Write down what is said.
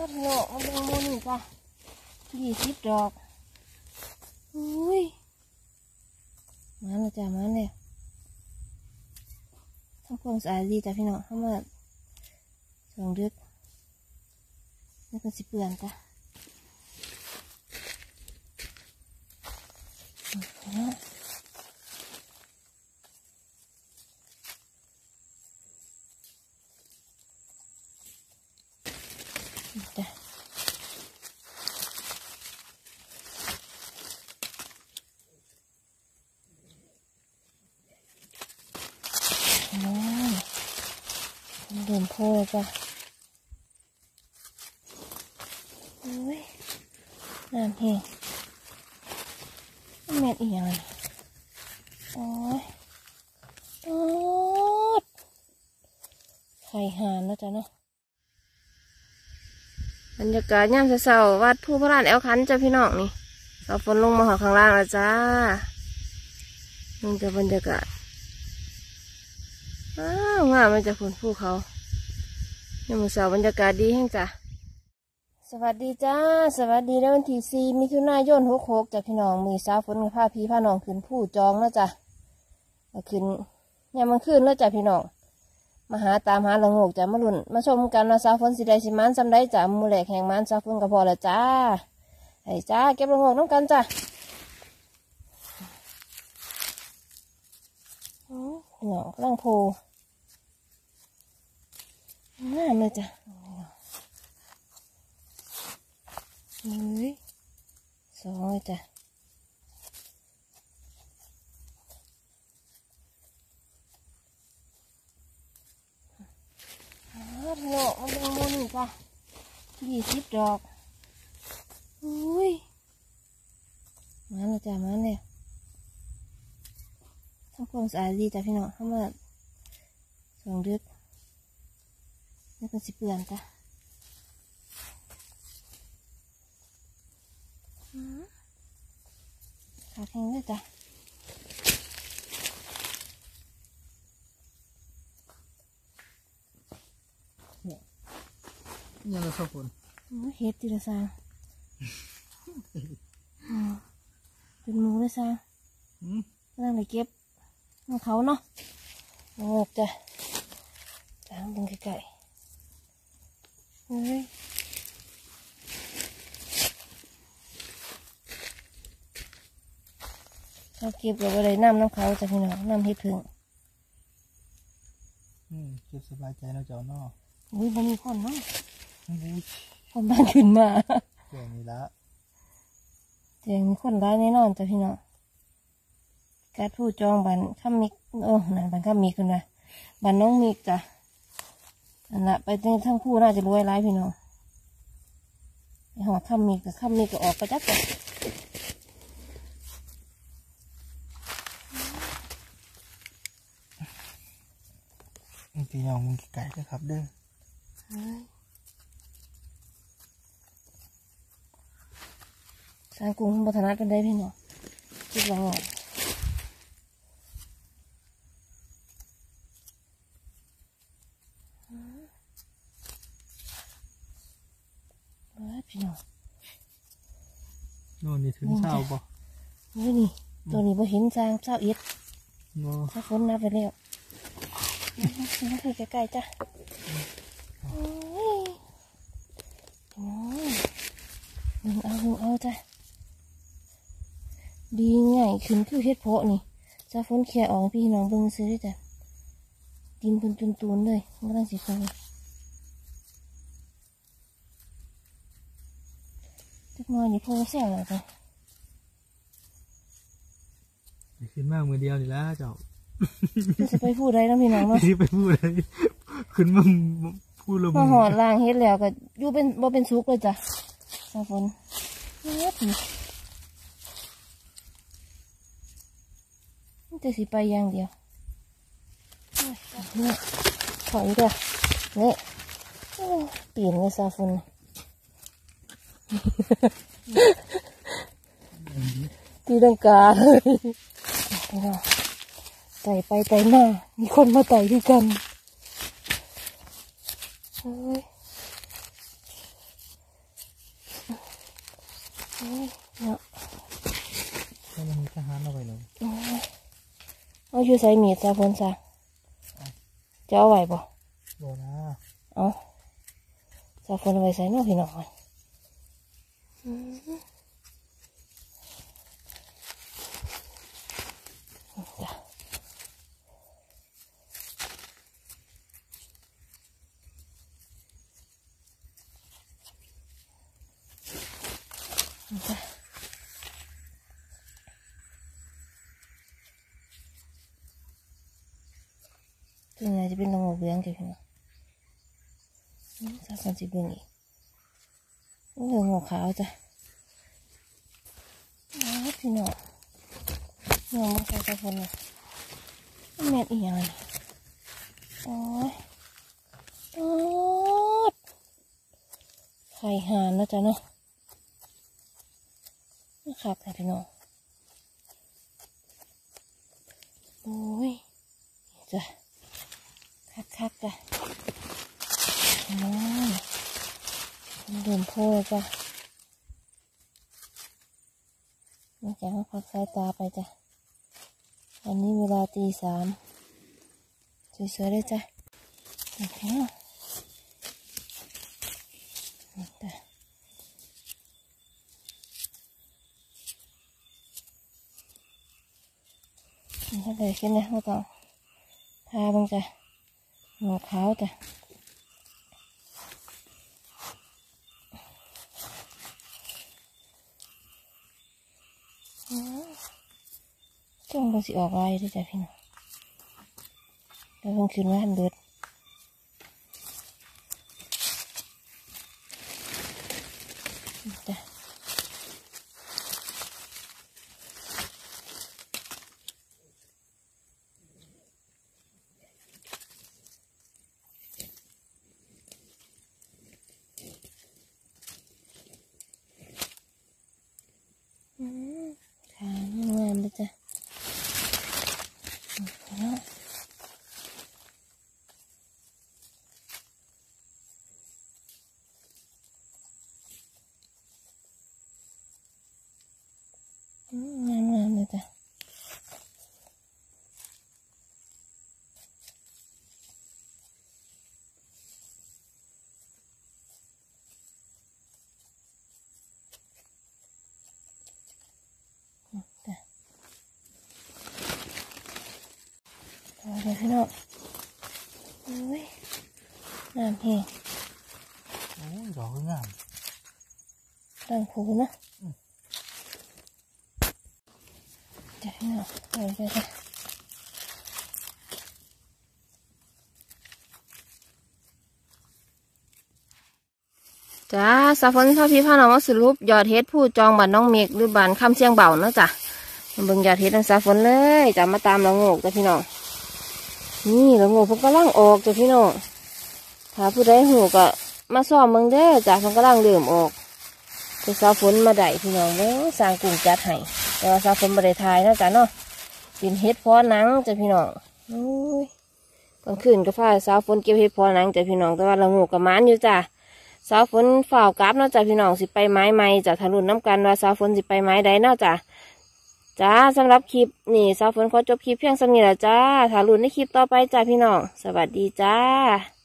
โหนมันเป็นมูนี่จ้ะ20 ดอกอุ้ยมาแล้วจ้ะมาแล้วทำความสะอาดดีจ้ะพี่น้องเข้ามาส่งดึกนี่เป็นสิเปื่อนจ้ะจ้ะเดินโพจ้ะอุ้ยน้ำแห้งแม่อีกอย่างโอ้ยโอ๊ดไข่ห่านแล้วจ้ะเนาะบรรยากาศยามเช้าๆวัดผู้พระลานแอลคันจ้ะพี่น้องนี่เอาฝนลงมาหอข้างล่างแล้วจ้านี่จะบรรยากาศงามมันจะฝนภูเขายามเช้าบรรยากาศดีแห้งจ้ะสวัสดีจ้าสวัสดีในวันที่4 มิถุนายน66จ้ะพี่น้องมือสาวฝนกับผ้าพี่ผ้าน้องขึ้นผู้จองแล้วจ้ะขึ้นยามมันขึ้นแล้วจ้ะพี่น้องมาหาตามหาละโงกจ้ะมาลุ้นมาชมกันว่าสาวฝนสิได้สิมันซำได้จ้ะมือแหลกแห่งมันสาวฝนก็พอแล้วจ้าให้จ้าเก็บละโงกน้ำกันจ้ะพี่น้องกำลังโพน่าเลยจ้ะสองเลยจ้ะโหนมันเป็นมูนี่จ้ะ20 ดอกอุ้ยมาแล้วจ้ะมาแล้วทำความสะอาดดีจ้ะพี่น้องเข้ามาส่งดึกนี่เป็นสิเปื่อนจ้ะขาแข็งเลยจ้ะยังไม่เข้าคนเฮ็ดทีละซางเป็นหมูเลยซางนั่งไปเก็บของเขาเนาะโอ้จ้ะล้างตรงไก่เฮ้ยเราเก็บกับอะไรน้ำเขาจ้ะพี่น้องน้ำเห็ดผึ่งเก็บสบายใจนะเจ้าเนาะอุ้ยมันมีคนเนาะคนบ้านขึ้นมาเจ๋งนี่ละเจ๋งมีคนร้ายแน่นอนจ้ะพี่น้องการผู้จองบันข้ามมิกนั่นบันข้ามมิกขึ้นมาบันน้องมิกจ้ะอันละไปทั้งผู้น่าจะรวยร้ายพี่น้องไอหัวข้ามมิกกับข้ามมิกก็ออกไปจักจ้ะพี่น้องมึงไก่ด้วยครับเด้อสร้างกุ้งบัฒนากันได้พี่น้องคิดว่าไงพี่น้องโน่นนี่ถึงเช้าป่ะนี่ตัวนี้บ่เห็นจางเช้าเอ็ดถ้าฝนนับไปแล้วนี่คือใกล้ๆจ้ะเอาจ้ะดีง่ายขึ้นคือเฮ็ดเพาะนี่จะฝนแค่ออกพี่น้องเบิ่งซื้อจ้ะดินเป็นตุนๆเลยไม่ต้องสิฟังจักหน่อยนี่โพแซงเลยจ้ะขึ้นมากมือเดียวนี่ละเจ้าจะไปพูดอะไรนะพี่น้องเนาะไปพูดอะไรขึ้นมาพูดลมมาหอดล่างเฮ็ดแล้วก็อยู่เป็นบ่เป็นสุกเลยจ้ะสาวฝนเฮ็ดนี่จะสิไปอย่างเดียวนี่ถอยเด้อนี่ปีนเลยสาวฝนตีลังกาเลยไต่ไปไต่มามีคนมาไต่ด้วยกันเนาะถ้ามันมีทหารเอาไปเลยเอาอยู่ใส่มีดซะพ้นซะจะเอาไหวบ่โบนะเอาซะพ้นเอาไว้ใส่เนาะพี่น้องจ้ะตัวนี้จะเป็นลงหัวเบี้ยงจ้ะพี่น้องถ้าคนจะเบิ่งอีกลงหัวขาวจ้ะพี่น้องน้องมาใส่ตะพนเลยแม่นอีหยังเลยโอ้ยโอ๊ดไข่ห่านนะจ๊ะเนาะนะครับแต่พี่น้องโอ้ยจ้ะคักจ้ะเดินโพจ้ะนี่จะมาพักสายตาไปจ้ะอันนี้เวลาตี3สวยๆเลยจ้ะโอเคนี่จ้ะนี่ถ้าเลยขึ้นนะไม่ต้องทาบ้างจ้ะหัวขาวจ้ะจ้องก็สิออกลายด้วยจ้ะพี่น้องแล้วเพิ่งคืนว่าหันเบิดจ้ะขางามเลยจ้ะงามเลยจ้ะเอาเลยพี่น้องโอ้ยน้ำแห้งโอ้ยดอกงามดังผูนะจ้ะพี่น้องเอาเลยจ้ะจ้าสาวฝนพ่อพี่พ่อน้องมาสรุปยอดเฮ็ดผู้จองบ้านน้องเมฆหรือบ้านคำเชียงเบาเนาะจ้ะมาเบิ่งยอดเฮ็ดทางสาวฝนเลยจ้ะมาตามละโงกจ้ะพี่น้องนี่ละโงกเพิ่นกำลังออกจ้ะพี่น้องถ้าผู้ใดหูก็มาซ้อมเบิ่งเด้อจ้ะเพิ่นกำลังเริ่มออกแต่สาวฝนมาได้พี่น้องเด้อสร้างกลุ่มจัดให้แต่ว่าสาวฝนบ่ได้ทายเนาะจ้ะเนาะเป็นเฮ็ดพอหนังจ้ะพี่น้องโอ้ยกลางคืนก็พาสาวฝนเก็บเฮ็ดพอหนังจ้ะพี่น้องแต่ว่าละโงกก็หมานอยู่จ้ะสาวฝนฝ่าวกราฟเนาะจ้ะพี่น้องสิไปไม้ใหม่จ้ะทะลุน้ำกันว่าสาวฝนสิไปไม้ใดเนาะจ้ะจ้าสำหรับคลิปนี่สาวฝนขอจบคลิปเพียงสำนี้ละจ้าทะลุในคลิปต่อไปจ้ะพี่น้องสวัสดีจ้า